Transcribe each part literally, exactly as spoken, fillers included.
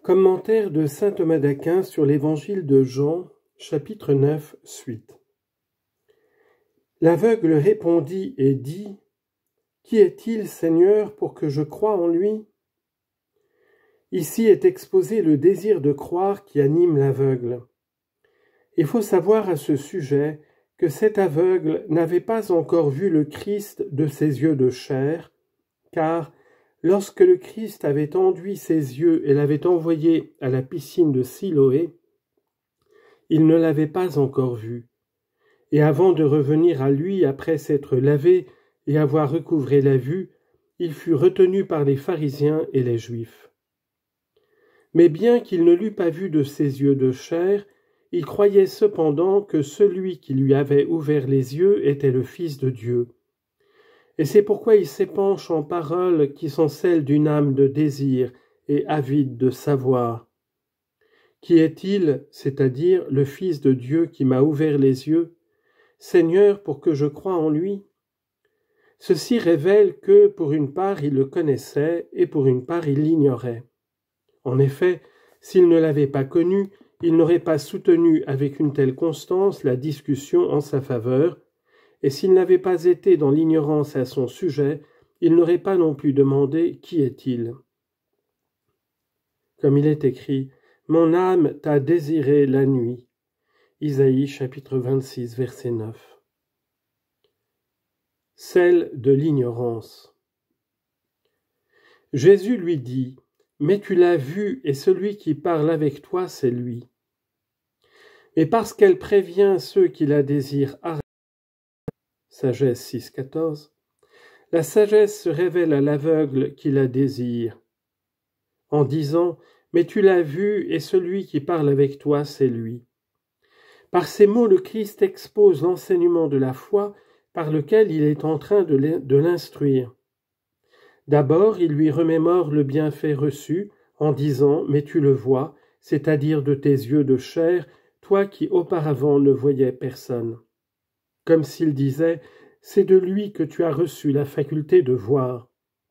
Commentaire de saint Thomas d'Aquin sur l'évangile de Jean, chapitre neuf, suite. L'aveugle répondit et dit : Qui est-il, Seigneur, pour que je croie en lui ? Ici est exposé le désir de croire qui anime l'aveugle. Il faut savoir à ce sujet que cet aveugle n'avait pas encore vu le Christ de ses yeux de chair, car lorsque le Christ avait enduit ses yeux et l'avait envoyé à la piscine de Siloé, il ne l'avait pas encore vu. Et avant de revenir à lui après s'être lavé et avoir recouvré la vue, il fut retenu par les pharisiens et les Juifs. Mais bien qu'il ne l'eût pas vu de ses yeux de chair, il croyait cependant que celui qui lui avait ouvert les yeux était le Fils de Dieu. Et c'est pourquoi il s'épanche en paroles qui sont celles d'une âme de désir et avide de savoir. Qui est-il, c'est-à-dire le Fils de Dieu qui m'a ouvert les yeux, Seigneur, pour que je croie en lui ? Ceci révèle que, pour une part, il le connaissait et pour une part, il l'ignorait. En effet, s'il ne l'avait pas connu, il n'aurait pas soutenu avec une telle constance la discussion en sa faveur, et s'il n'avait pas été dans l'ignorance à son sujet, il n'aurait pas non plus demandé « Qui est-il » ? Comme il est écrit « Mon âme t'a désiré la nuit » Isaïe chapitre vingt-six, verset neuf. Celle de l'ignorance. Jésus lui dit « Mais tu l'as vu, et celui qui parle avec toi, c'est lui. » Et parce qu'elle prévient ceux qui la désirent arrêter, Sagesse six, quatorze, la sagesse se révèle à l'aveugle qui la désire, en disant « Mais tu l'as vu, et celui qui parle avec toi, c'est lui. » Par ces mots, le Christ expose l'enseignement de la foi par lequel il est en train de l'instruire. D'abord, il lui remémore le bienfait reçu en disant « Mais tu le vois, c'est-à-dire de tes yeux de chair, toi qui auparavant ne voyais personne. » Comme s'il disait « C'est de lui que tu as reçu la faculté de voir. »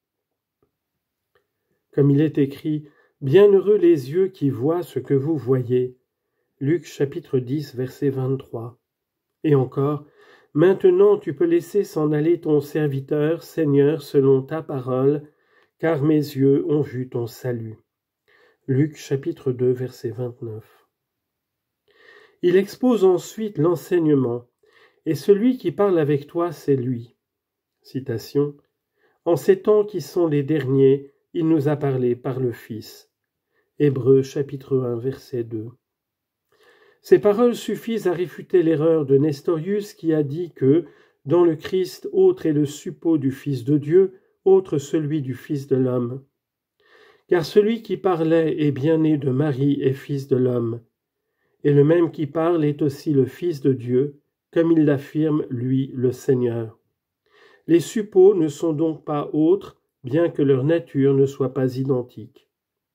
Comme il est écrit « Bienheureux les yeux qui voient ce que vous voyez. » Luc chapitre dix, verset vingt-trois. Et encore « Maintenant tu peux laisser s'en aller ton serviteur, Seigneur, selon ta parole, car mes yeux ont vu ton salut. » Luc chapitre deux, verset vingt-neuf. Il expose ensuite l'enseignement. Et celui qui parle avec toi, c'est lui. Citation. En ces temps qui sont les derniers, il nous a parlé par le Fils. Hébreux chapitre un, verset deux. Ces paroles suffisent à réfuter l'erreur de Nestorius qui a dit que, dans le Christ, autre est le suppôt du Fils de Dieu, autre celui du Fils de l'homme. Car celui qui parlait est bien né de Marie et fils de l'homme. Et le même qui parle est aussi le Fils de Dieu, comme il l'affirme, lui, le Seigneur. Les suppôts ne sont donc pas autres, bien que leur nature ne soit pas identique.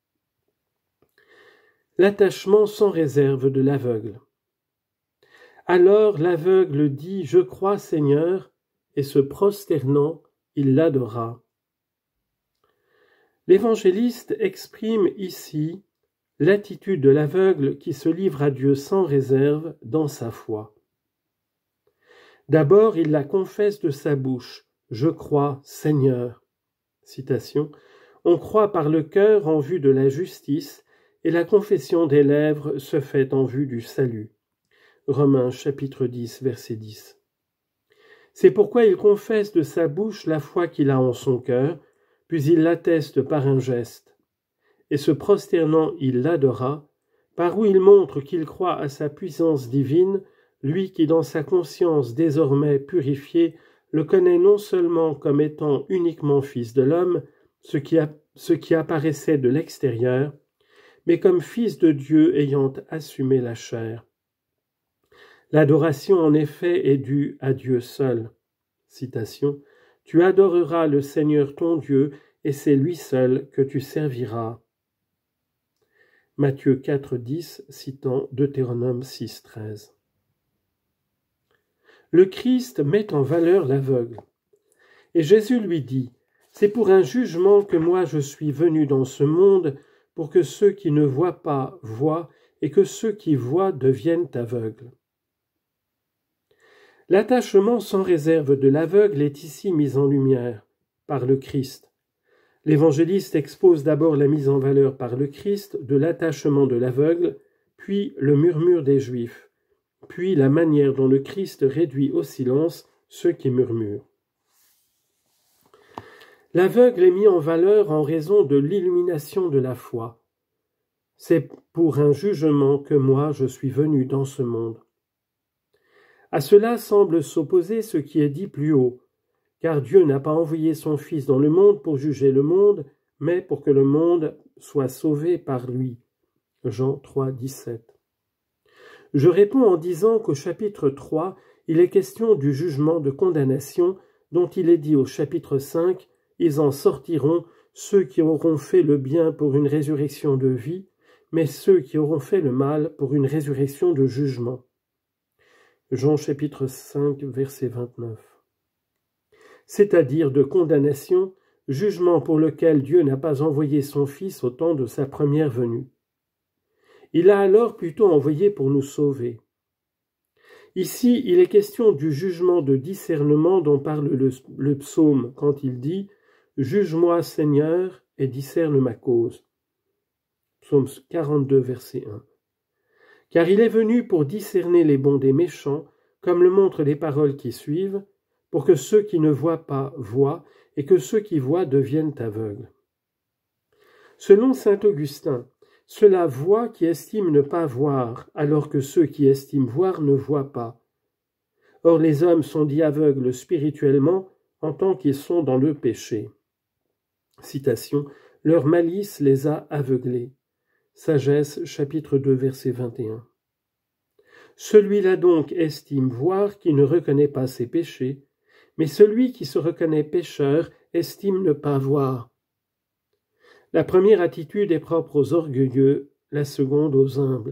L'attachement sans réserve de l'aveugle. Alors l'aveugle dit « Je crois, Seigneur », et se prosternant, il l'adora. L'évangéliste exprime ici l'attitude de l'aveugle qui se livre à Dieu sans réserve dans sa foi. D'abord, il la confesse de sa bouche. « Je crois, Seigneur ». Citation. On croit par le cœur en vue de la justice, et la confession des lèvres se fait en vue du salut. Romains chapitre dix, verset dix. C'est pourquoi il confesse de sa bouche la foi qu'il a en son cœur, puis il l'atteste par un geste. Et se prosternant, il l'adora, par où il montre qu'il croit à sa puissance divine, lui qui dans sa conscience désormais purifiée le connaît non seulement comme étant uniquement fils de l'homme, ce qui, a, ce qui apparaissait de l'extérieur, mais comme fils de Dieu ayant assumé la chair. L'adoration en effet est due à Dieu seul. Citation. « Tu adoreras le Seigneur ton Dieu, et c'est lui seul que tu serviras. » Matthieu quatre, dix, citant Deutéronome six, treize. Le Christ met en valeur l'aveugle. Et Jésus lui dit « C'est pour un jugement que moi je suis venu dans ce monde, pour que ceux qui ne voient pas voient et que ceux qui voient deviennent aveugles. L'attachement sans réserve de l'aveugle est ici mis en lumière par le Christ. L'évangéliste expose d'abord la mise en valeur par le Christ de l'attachement de l'aveugle, puis le murmure des Juifs, puis la manière dont le Christ réduit au silence ceux qui murmurent. L'aveugle est mis en valeur en raison de l'illumination de la foi. C'est pour un jugement que moi je suis venu dans ce monde. À cela semble s'opposer ce qui est dit plus haut, car Dieu n'a pas envoyé son Fils dans le monde pour juger le monde, mais pour que le monde soit sauvé par lui. Jean trois, dix-sept. Je réponds en disant qu'au chapitre trois, il est question du jugement de condamnation dont il est dit au chapitre cinq, ils en sortiront ceux qui auront fait le bien pour une résurrection de vie, mais ceux qui auront fait le mal pour une résurrection de jugement. Jean chapitre cinq, verset vingt-neuf. C'est-à-dire de condamnation, jugement pour lequel Dieu n'a pas envoyé son Fils au temps de sa première venue. Il a alors plutôt envoyé pour nous sauver. Ici, il est question du jugement de discernement dont parle le, le psaume quand il dit « Juge-moi, Seigneur, et discerne ma cause ». Psaume quarante-deux, verset un. Car il est venu pour discerner les bons des méchants, comme le montrent les paroles qui suivent, pour que ceux qui ne voient pas voient, et que ceux qui voient deviennent aveugles. Selon saint Augustin, ceux-là voient qui estiment ne pas voir, alors que ceux qui estiment voir ne voient pas. Or les hommes sont dits aveugles spirituellement en tant qu'ils sont dans le péché. Citation, « Leur malice les a aveuglés ». Sagesse, chapitre deux, verset vingt et un. Celui-là donc estime voir qui ne reconnaît pas ses péchés, mais celui qui se reconnaît pécheur estime ne pas voir. La première attitude est propre aux orgueilleux, la seconde aux humbles.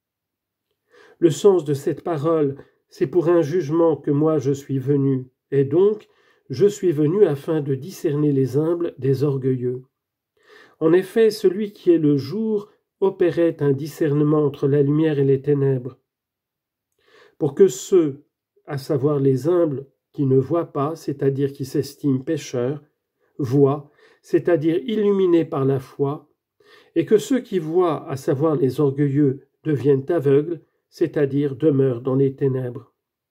Le sens de cette parole, c'est pour un jugement que moi je suis venu, et donc je suis venu afin de discerner les humbles des orgueilleux. En effet, celui qui est le jour opérait un discernement entre la lumière et les ténèbres, pour que ceux, à savoir les humbles, qui ne voient pas, c'est-à-dire qui s'estiment pécheurs, voient, c'est-à-dire illuminés par la foi, et que ceux qui voient, à savoir les orgueilleux, deviennent aveugles, c'est-à-dire demeurent dans les ténèbres.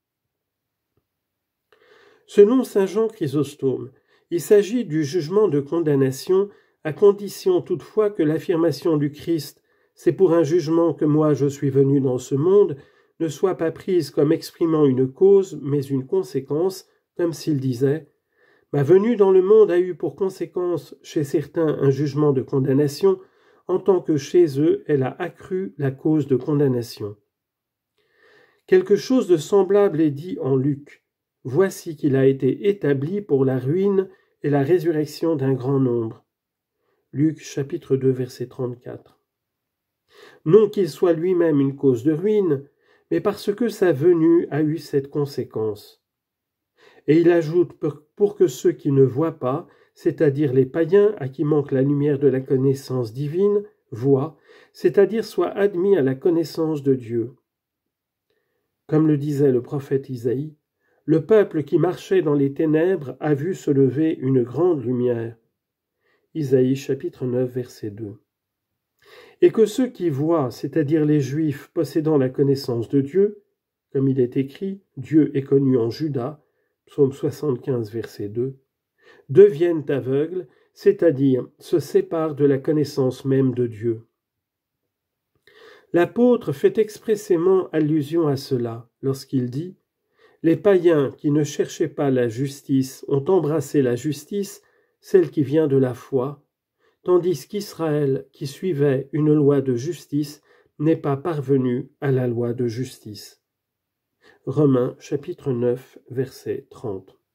Selon saint Jean Chrysostome, il s'agit du jugement de condamnation à condition toutefois que l'affirmation du Christ « c'est pour un jugement que moi je suis venu dans ce monde » ne soit pas prise comme exprimant une cause, mais une conséquence, comme s'il disait « Ma venue dans le monde a eu pour conséquence chez certains un jugement de condamnation, en tant que chez eux elle a accru la cause de condamnation. » Quelque chose de semblable est dit en Luc. Voici qu'il a été établi pour la ruine et la résurrection d'un grand nombre. Luc chapitre deux, verset trente-quatre. Non qu'il soit lui-même une cause de ruine, mais parce que sa venue a eu cette conséquence. Et il ajoute pour que ceux qui ne voient pas, c'est-à-dire les païens à qui manque la lumière de la connaissance divine, voient, c'est-à-dire soient admis à la connaissance de Dieu. Comme le disait le prophète Isaïe, le peuple qui marchait dans les ténèbres a vu se lever une grande lumière. Isaïe chapitre neuf, verset deux. Et que ceux qui voient, c'est-à-dire les Juifs possédant la connaissance de Dieu, comme il est écrit, Dieu est connu en Juda, psaume soixante-quinze, verset deux, deviennent aveugles, c'est-à-dire se séparent de la connaissance même de Dieu. L'apôtre fait expressément allusion à cela lorsqu'il dit « Les païens qui ne cherchaient pas la justice ont embrassé la justice, celle qui vient de la foi, tandis qu'Israël, qui suivait une loi de justice, n'est pas parvenu à la loi de justice. » Romains chapitre neuf, verset trente.